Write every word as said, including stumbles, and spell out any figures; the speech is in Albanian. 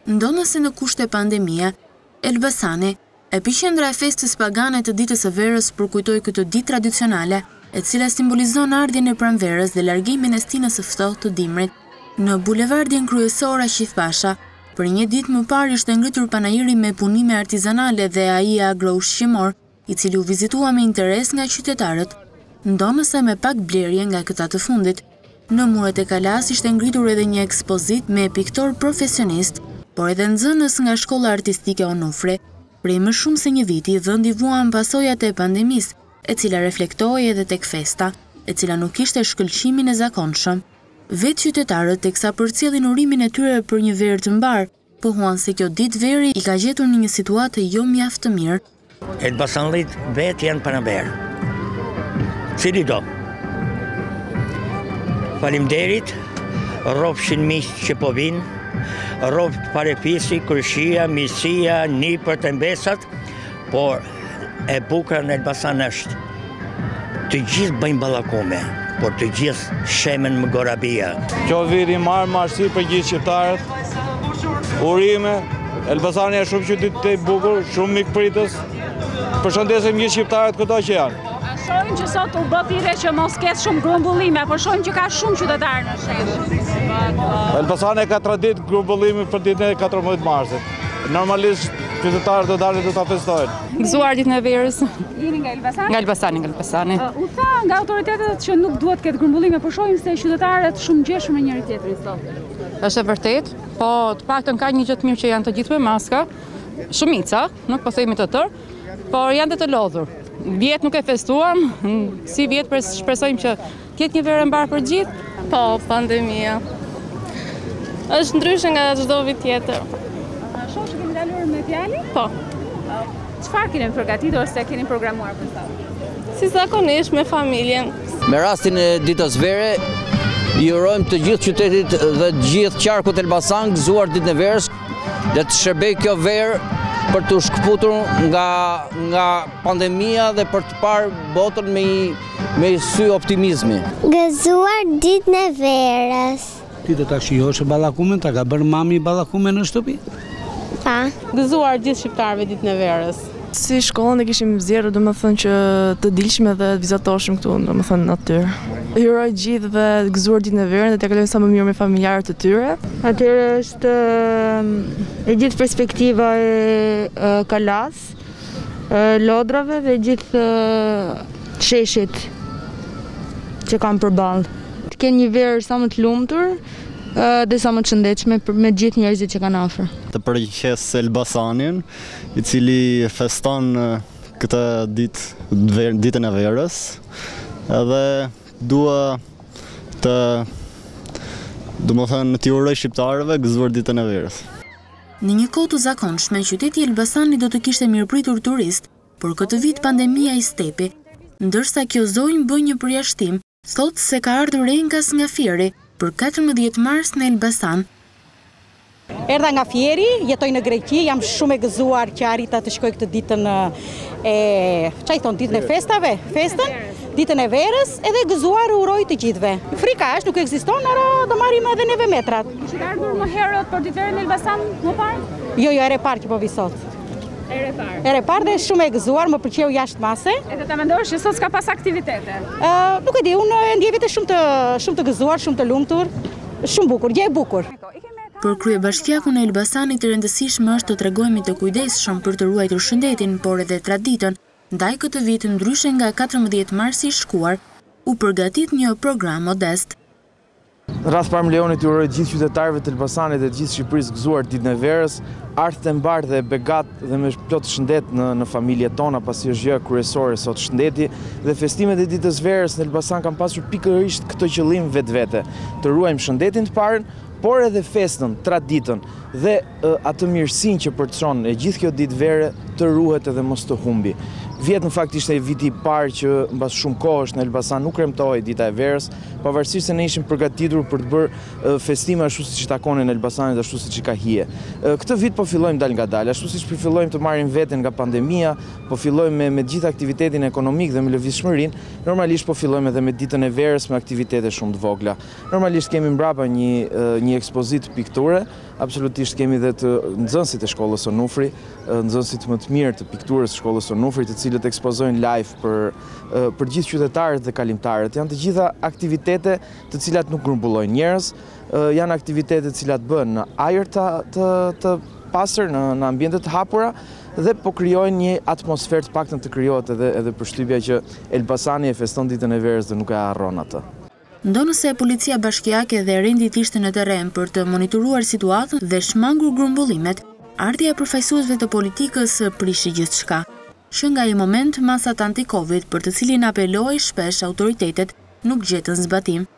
Ndonëse në kushte pandemia, Elbasani, epicendra e festës pagane të ditës së verës, përkujtoi këtë ditë tradicionale, e cila simbolizon ardhjen e pranverës dhe largimin e stinës së ftohtë të dimrit në bulevardin kryesor Aqif Pasha. Për një ditë më parë ishte ngritur panajiri me punime artizanale dhe ai agro-ushqimor, i cili u vizitua me interes nga qytetarët, ndonëse me pak blerje nga këta të fundit. Në muret e Kalas ishte ngritur edhe një ekspozit me piktor profesionist, por edhe nxënës nga shkolla artistike Onufri. Prej më shumë se një viti, vendi vuan pasojat e pandemisë, e cila reflektoi edhe tek festa, e cila nuk ishte shkëlqimin e zakonshëm. Vetë qytetarët teksa përcjellin urimin e tyre për një verë të mbar, po huan se kjo ditë veri i ka gjetur në një situatë jo mjaft të mirë. Elbasanlit vetë janë pranverë. Cili do? Faleminderit, rrofshin miq që po vinë, rrof parepisi, kryshia, misia, nipërt e mbesat, por e bukur në Elbasan është të gjithë bëjnë ballakume, por të gjithë shemen më gorabia. Kjo viti marë marësi për gjithë qytetarët, urime, Elbasani është shumë qytet e bukur, shumë mikpritës. Përshëndesim gjithë shqiptarët këto që janë. Shohim që sot u bë thirrje që mos ketë shumë grumbullime, por shohim që ka shumë qytetarë në shesh. Elbasani ka traditë grumbullimi për ditën e katërmbëdhjetë marsit. Normalisht qytetarët do dalin të ta festojnë. Gëzuar ditën e verës. Jeni nga Elbasani? Nga Elbasani, nga Elbasani. U tha nga autoritetet që nuk duhet ketë grumbullime, por shohim se qytetarët shumë gjeshëm me njëri tjetrin sot. Është e vërtet, po të paktën ka një gjë të mirë që janë të gjithë me maska, shumica, nuk po themi të tërë, por janë të të lodhur. Vjet nuk e festuam, si vjet shpresojmë që të jetë një verë e mbar për gjithë. Po, pandemia. Është ndryshe nga çdo vit tjetër. A shoh që keni dalur me fjalë? Po. Çfarë keni përgatitur ose keni programuar për sot? Si zakonisht me familjen. Me rastin e ditës vere, i urojmë të gjithë qytetit dhe të gjithë qarkut Elbasan gëzuar ditën e verës, dhe të shërbej kjo verë për të shkëputur nga, nga pandemia dhe për të parë botën me, me sy optimizmi. Gëzuar ditën e verës. Ti do ta shijosh ballakumen, ta ka bërë mami ballakumen në shtëpi? Pa. Gëzuar gjithë shqiptarëve ditën e verës. Si shkollën e kishim zgjerë, do më thënë që të dilshme dhe të vizatoshim këtu, do më thënë natyrë. Hyroj gjithë dhe gëzuar ditën e verën dhe të kalojmë sa më mirë me familjarët të tyre. Atyre është e gjithë perspektiva e Kalas, lodrave dhe gjithë sheshit që kam përballë. Të kenë një verë sa më të lumtur dhe sa më të shëndetshme me gjithë njerëzit që kanë afër. Të përqes Elbasanin, i cili feston këtë ditë, ditën e verës, edhe dua të, do më thënë, t'i uroj shqiptarëve gëzuar ditën e verës. Në një kohë të zakonshme, qyteti i Elbasanit do të kishte mirëpritur turist, por këtë vit pandemia i stepi, ndërsa kjo zonjë bën një përjashtim, thotë se ka ardhur enkas nga Fieri për katërmbëdhjetë mars në Elbasan. Erdha nga Fieri, jetoj në Greqi, jam shumë e gëzuar që arrita të shkoj këtë ditën e, çaj thon, ditën e festave, festën, ditën e verës, edhe gëzuar uroj të gjithëve. Frika është, nuk ekziston, ora do marrim edhe neve metrat. Kishit ardhur më herët për ditë verën në Elbasan më parë? Jo, jo, ere parë që po vi sot. Ere parë. Ere parë dhe shumë e gëzuar, më pëlqeu jashtë mase. Edhe ta mendosh që sot s'ka pas aktivitete? Uh, nuk e di, unë e ndjej vetë shumë të shumë të gëzuar, shumë të lumtur, shumë bukur, gjë e bukur. Për kryebashkiakun e Elbasanit të rëndësishme është të tregojmë të kujdesshëm për të ruajtur shëndetin, por edhe traditën. Ndaj këtë vit, ndryshe nga katërmbëdhjetë marsi i shkuar, u përgatit një program modest. Ras parë Leonit i uroj gjithë qytetarëve të Elbasanit dhe gjithë Shqipërisë gëzuar ditën e verës, ardhët e mbarë dhe begat dhe me plot shëndet në, në familjet tona, pasi është gjë kryesore sot shëndeti, dhe festimet e ditës verës në Elbasan kanë pasur pikërisht këtë qëllim vetvete, të ruajmë shëndetin të parën, por edhe festën, traditën dhe uh, atë mirësinë që përçon e gjithë kjo ditë vere të ruhet edhe mos të humbi. Vjet në fakt ishte viti i parë që mbas shumë kohësh në Elbasan nuk kremtohej dita e verës, pavarësisht se ne ishim përgatitur për të bërë festime ashtu siç i takonin në Elbasanit, ashtu siç i ka hije. Këtë vit po fillojmë dal ngadalë, ashtu siç po fillojmë të marrim veten nga pandemia, po fillojmë me me gjithë aktivitetin ekonomik dhe me lëvizshmërinë, normalisht po fillojmë edhe me ditën e verës me aktivitete shumë të vogla. Normalisht kemi mbrapa një një ekspozitë pikture, absolutisht kemi edhe të nxënësit e shkollës Onufri, nxënësit më të mirë të pikturës së shkollës Onufri, të cilët ekspozojnë live për për gjithë qytetarët dhe kalimtarët. Janë të gjitha aktivitete të cilat nuk grumbullojnë njerëz, janë aktivitete të cilat bëhen në ajër të të, të pastër, në, në ambiente të hapura dhe po krijojnë një atmosferë të paktën të krijohet edhe edhe përshtypja që Elbasani e feston ditën e verës dhe nuk e harron atë. Ndonëse policia bashkiake dhe rendit ishte në terren për të monitoruar situatën dhe shmangur grumbullimet, ardhja e përfaqësuesve të politikës prishi gjithçka, që nga i moment masat anti-Covid për të cilin apeloi shpesh autoritetet nuk gjetën zbatim.